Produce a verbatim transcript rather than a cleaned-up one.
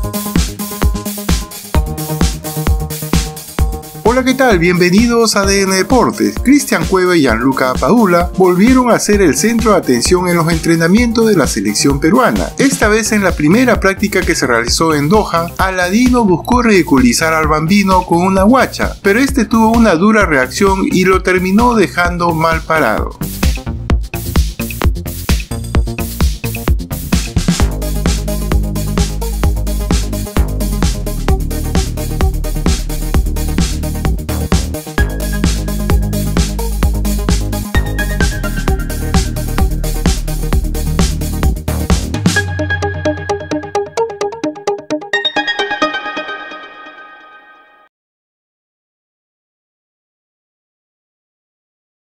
Hola, ¿qué tal? Bienvenidos a D N Deportes. Cristian Cueva y Gianluca Padula volvieron a ser el centro de atención en los entrenamientos de la selección peruana. Esta vez en la primera práctica que se realizó en Doha, Aladino buscó ridiculizar al bambino con una guacha, pero este tuvo una dura reacción y lo terminó dejando mal parado.